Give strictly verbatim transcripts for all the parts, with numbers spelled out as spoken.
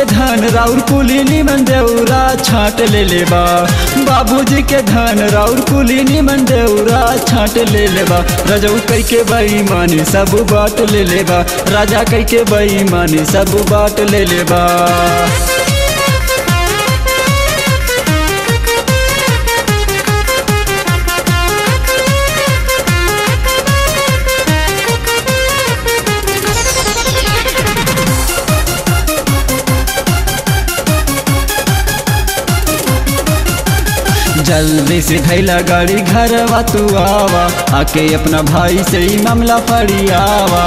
के धन राउर कुलीनी मन देउरा छाट ले लेबा। बाबूजी के धन राउर कुलीनी मन देउरा छाट ले लेबा। रजऊ कई के बेईमानी सब बात ले लेबा। राजा कई के बेईमानी सब बात ले लेबा। जल्दी से धैला गाड़ी घरवा तू आवा। आके अपना भाई से ही मामला फड़ियावा।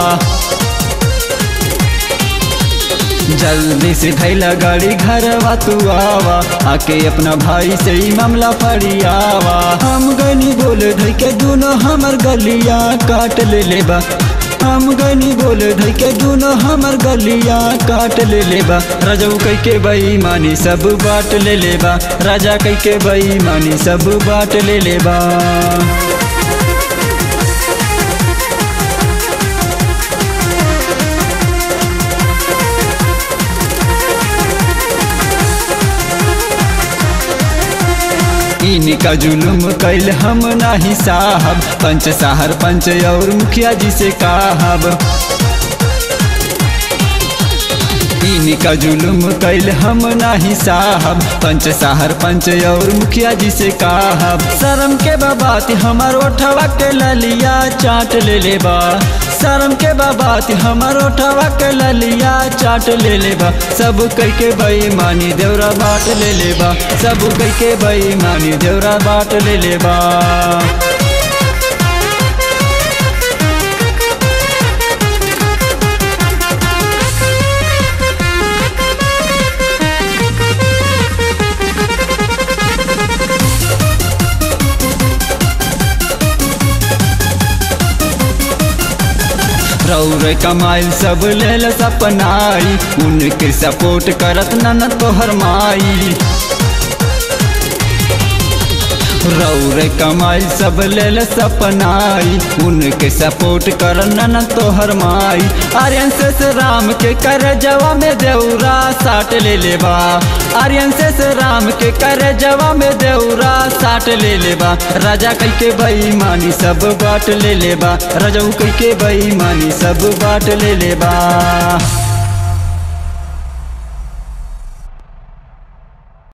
जल्दी से धैला गाड़ी घरवा तू आवा। आके अपना भाई से ही मामला फड़ियावा। हम गनी बोले धई के दोनों हमर गलियां काट ले लेबा। हम गनी बोले धई के दोनों हमर गलियां काट ले लेबा। राजाऊ कई के बेईमानी सब बात ले लेबा। राजा कई के बेईमानी सब बात ले लेबा। इनका जुलुम कैल हम नाही साहब। पंच साहर पंच और मुखिया जी से कहब। इनका जुलुम कैल हम नाही साहब। पंच साहर पंच और मुखिया जी से कहब। शर्म के बाबात हमार ओठवा के ललिया चाट ले लेबा। शर्म के बाबात हमार ओठवा के ललिया चाट ले लेबा। सब कई के बेईमानी देवरा बाट ले लेबा। सब कई के बेईमानी देवरा बाट ले लेबा। रौर कमाइल सब लेल सपनाई। उनके सपोर्ट करत नन तोहर माई। रौर कमाइल सब लेल सपनाई। उनके सपोर्ट कर नन तोहर माई। आर्यन से राम के कर जवा में देउरा साट ले लेबा। आर्यन से राम के कर जवा में देउरा साट ले लेबा। राजा कई के बेईमानी सब बात ले लेबा। राजाऊ कई के बेईमानी सब बात ले लेबा।